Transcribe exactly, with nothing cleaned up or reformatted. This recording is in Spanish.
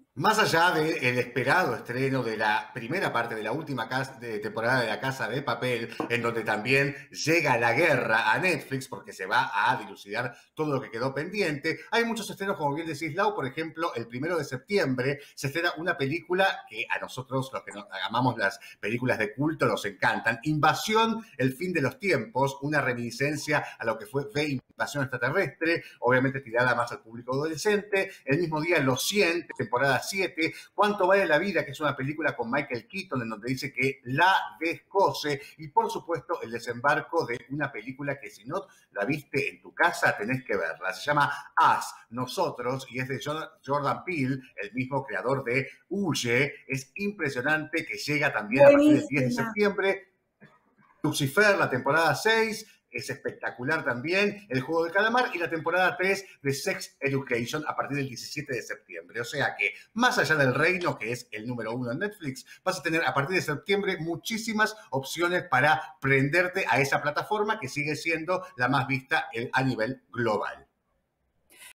Más allá del esperado estreno de la primera parte de la última cas- de temporada de La Casa de Papel, en donde también llega la guerra a Netflix porque se va a dilucidar todo lo que quedó pendiente, hay muchos estrenos, como bien decís, Lau. Por ejemplo, el primero de septiembre se estrena una película que a nosotros, los que no- amamos las películas de culto, nos encantan. Invasión, el fin de los tiempos, una reminiscencia a lo que fue V, Invasión extraterrestre, obviamente tirada más al público adolescente. El mismo día, Los cien, temporada siete, ¿Cuánto vale la vida?, que es una película con Michael Keaton, en donde dice que la descoce. Y por supuesto, el desembarco de una película que si no la viste en tu casa, tenés que verla. Se llama Us, Nosotros, y es de Jordan Peele, el mismo creador de Huye. Es impresionante, que llega también a partir del diez de Buenísima. septiembre. Lucifer, la temporada seis, es espectacular también. El juego de calamar, y la temporada tres de Sex Education a partir del diecisiete de septiembre. O sea que, más allá del Reino, que es el número uno en Netflix, vas a tener a partir de septiembre muchísimas opciones para prenderte a esa plataforma que sigue siendo la más vista a nivel global.